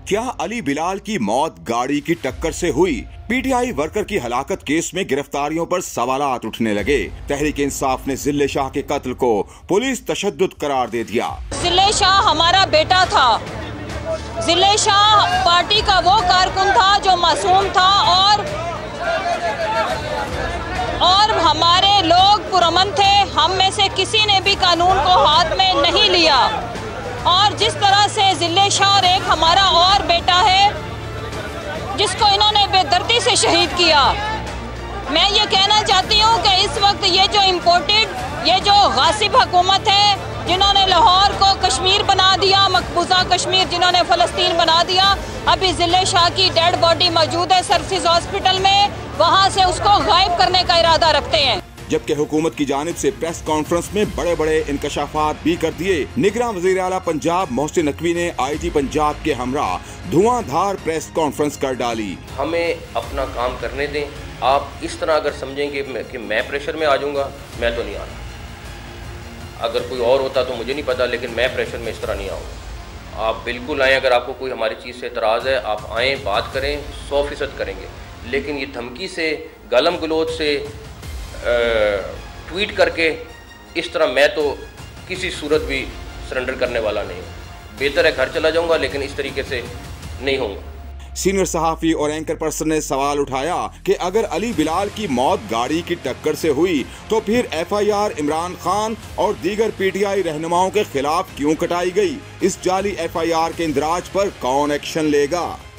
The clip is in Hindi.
क्या अली बिलाल की मौत गाड़ी की टक्कर से हुई? पीटीआई वर्कर की हलाकत केस में गिरफ्तारियों पर सवालात उठने लगे। तहरीक इंसाफ ने जिले शाह के कत्ल को पुलिस तशद्दुद करार दे दिया। जिले शाह हमारा बेटा था। जिले शाह पार्टी का वो कारकुन था जो मासूम था और हमारे लोग पुरअमन थे। हम में से किसी ने भी कानून को हाथ में नहीं लिया। और जिस तरह से जिले शाह एक हमारा और बेटा है जिसको इन्होंने बेदर्दी से शहीद किया, मैं ये कहना चाहती हूँ कि इस वक्त ये जो इम्पोर्टेड ये जो गासिब हुकूमत है जिन्होंने लाहौर को कश्मीर बना दिया, मकबूजा कश्मीर जिन्होंने फ़लस्तीन बना दिया, अभी जिले शाह की डेड बॉडी मौजूद है सर्विसेज हॉस्पिटल में, वहाँ से उसको गायब करने का इरादा रखते हैं। जबकि हुकूमत की जानिब से प्रेस कॉन्फ्रेंस में बड़े बड़े इंकशाफात भी कर दिए। निगरान वज़ीर आला पंजाब मोहसिन नकवी ने आईजी पंजाब के हमरा धुआंधार प्रेस कॉन्फ्रेंस कर डाली। हमें अपना काम करने दें। आप इस तरह अगर समझेंगे कि मैं प्रेशर में आ जाऊंगा, मैं तो नहीं आता। अगर कोई और होता तो मुझे नहीं पता, लेकिन मैं प्रेशर में इस तरह नहीं आऊँगा। आप बिल्कुल आएँ। अगर आपको कोई हमारी चीज़ से एतराज़ है, आप आएँ, बात करें, 100% करेंगे। लेकिन ये धमकी से, गलम गलोच से, ट्वीट करके इस तरह मैं तो किसी सूरत भी सरेंडर करने वाला नहीं हूँ। बेहतर है घर चला जाऊंगा, लेकिन इस तरीके से नहीं होऊंगा। सीनियर सहाफ़ी और एंकर पर्सन ने सवाल उठाया कि अगर अली बिलाल की मौत गाड़ी की टक्कर से हुई तो फिर FIR इमरान खान और दीगर पीटीआई रहनुमाओं के खिलाफ क्यों कटाई गई? इस जाली FIR के इंदराज पर कौन एक्शन लेगा?